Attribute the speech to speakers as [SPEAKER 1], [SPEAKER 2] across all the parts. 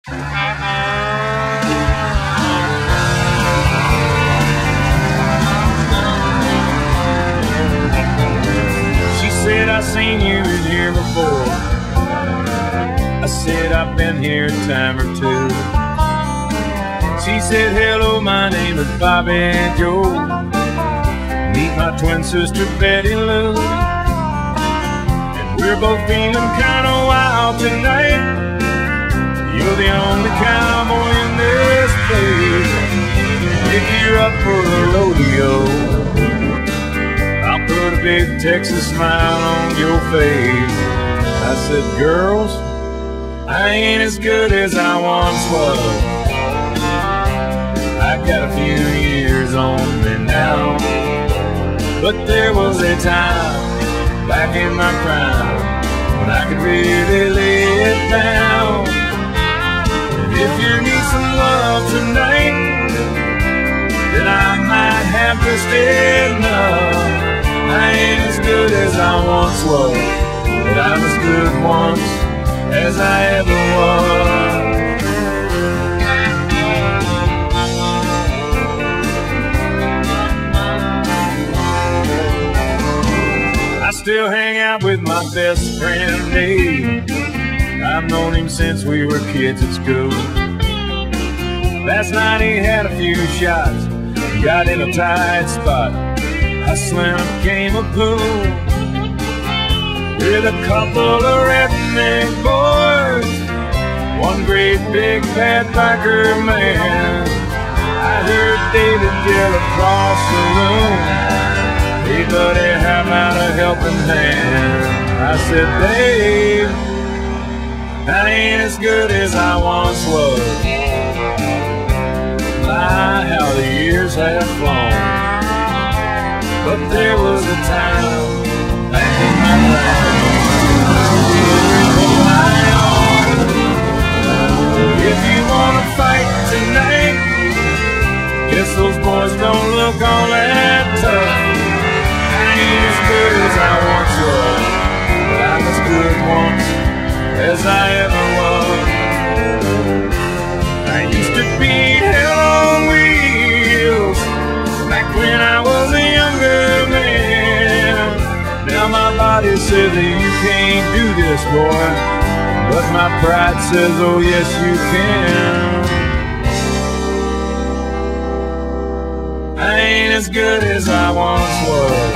[SPEAKER 1] She said, I seen you in here before. I said, I've been here a time or two. She said, hello, my name is Bobby Joe. Meet my twin sister, Betty Lou. And we're both feeling kind of wild tonight. You're the only cowboy in this place. If you're up for a rodeo, I'll put a big Texas smile on your face. I said, girls, I ain't as good as I once was. I got a few years on me now, but there was a time back in my prime when I could really lay it down. And if you need some love tonight, then I might have just enough. I ain't as good as I once was, but I'm as good once as I ever was. I still hang out with my best friend Dave. I've known him since we were kids at school. Last night he had a few shots, got in a tight spot. Hustling became a pool with a couple of redneck boys, one great big fat biker man. I heard David yell across the room, hey buddy, how about a helping hand? I said, Dave, I ain't as good as I once was. My, how the years have flown. But there was a time back in my life. If you wanna fight tonight, guess those boys don't look all that tough. I ain't as good as I once was, but I'm as good once as I ever was. I used to beat hell on wheels back when I was a younger man. Now my body says that you can't do this, boy, but my pride says, oh yes you can. I ain't as good as I once was.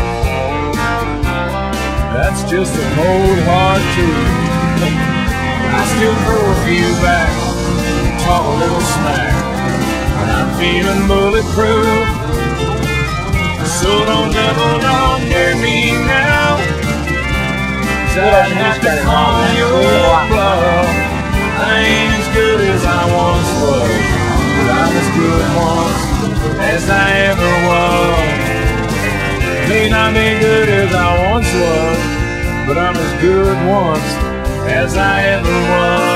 [SPEAKER 1] That's just a cold hard truth. I still throw a few back, talk a little smack, and I'm feeling bulletproof. So don't double dog dare me now, 'cause I'd have to call your bluff. I ain't as good as I once was, but I'm as good once as I ever was. May not be good as I once was, but I'm as good once as I ever was.